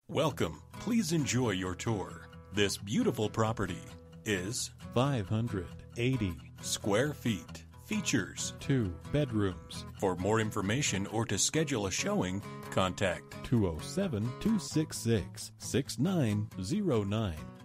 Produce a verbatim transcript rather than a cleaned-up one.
Welcome. Please enjoy your tour. This beautiful property is five hundred eighty square feet. Features two bedrooms. For more information or to schedule a showing, contact two oh seven, two six six, six nine zero nine.